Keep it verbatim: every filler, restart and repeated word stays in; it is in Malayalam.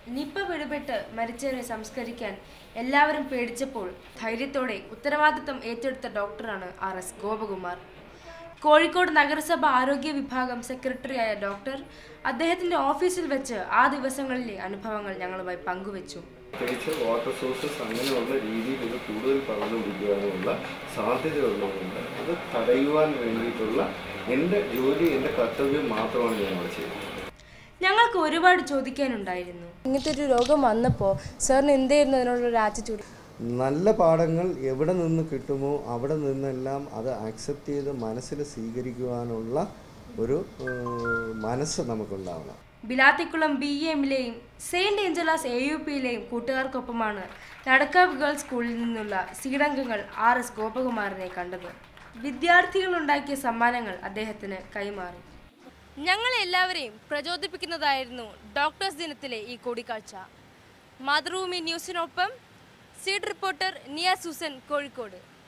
നിപ്പ പിടിപെട്ട് മരിച്ചവരെ സംസ്കരിക്കാൻ എല്ലാവരും പേടിച്ചപ്പോൾ ധൈര്യത്തോടെ ഉത്തരവാദിത്തം ഏറ്റെടുത്ത ഡോക്ടറാണ് ആർ എസ് ഗോപകുമാർ. കോഴിക്കോട് നഗരസഭ ആരോഗ്യ വിഭാഗം സെക്രട്ടറിയായ ഡോക്ടർ അദ്ദേഹത്തിന്റെ ഓഫീസിൽ വെച്ച് ആ ദിവസങ്ങളിലെ അനുഭവങ്ങൾ ഞങ്ങളുമായി പങ്കുവച്ചു. വാട്ടർ സോഴ്സസ് അങ്ങനെയുള്ള രീതിയിൽ ഇത് കൂടുതൽ പറഞ്ഞു പിടിക്കുവാനുള്ള സാധ്യതയുള്ളതുകൊണ്ട് അത് തടയുവാൻ വേണ്ടിയിട്ടുള്ള എൻ്റെ ജോലി, എൻ്റെ കർത്തവ്യം മാത്രമാണ് ഞാൻ അവിടെ ചെയ്യുന്നത്. ഞങ്ങൾക്ക് ഒരുപാട് ചോദിക്കാനുണ്ടായിരുന്നു. ഇങ്ങനത്തെ ഒരു രോഗം വന്നപ്പോൾ സാറിന് എന്തായിരുന്നു അതിനുള്ളൊരു ആറ്റിറ്റ്യൂഡ്? നല്ല പാഠങ്ങൾ എവിടെ നിന്ന് കിട്ടുമോ അവിടെ നിന്നെല്ലാം അത് ആക്സെപ്റ്റ് ചെയ്ത് മനസ്സിൽ സ്വീകരിക്കുവാനുള്ള ഒരു മനസ്സ് നമുക്കുണ്ടാവണം. ബിലാത്തിക്കുളം ബി എമ്മിലെയും സെയിൻറ്റ് ഏഞ്ചലാസ് എ യു പിയിലെയും കൂട്ടുകാർക്കൊപ്പമാണ് നടക്കാവ് ഗേൾസ് സ്കൂളിൽ നിന്നുള്ള സീഡംഗങ്ങൾ ആർ എസ് ഗോപകുമാറിനെ കണ്ടത്. വിദ്യാർത്ഥികളുണ്ടാക്കിയ സമ്മാനങ്ങൾ അദ്ദേഹത്തിന് കൈമാറി. ഞങ്ങളെ എല്ലാവരെയും പ്രചോദിപ്പിക്കുന്നതായിരുന്നു ഡോക്ടേഴ്സ് ദിനത്തിലെ ഈ കൂടിക്കാഴ്ച. മാതൃഭൂമി ന്യൂസിനൊപ്പം seed reporter Niya Susan, Kozhikode.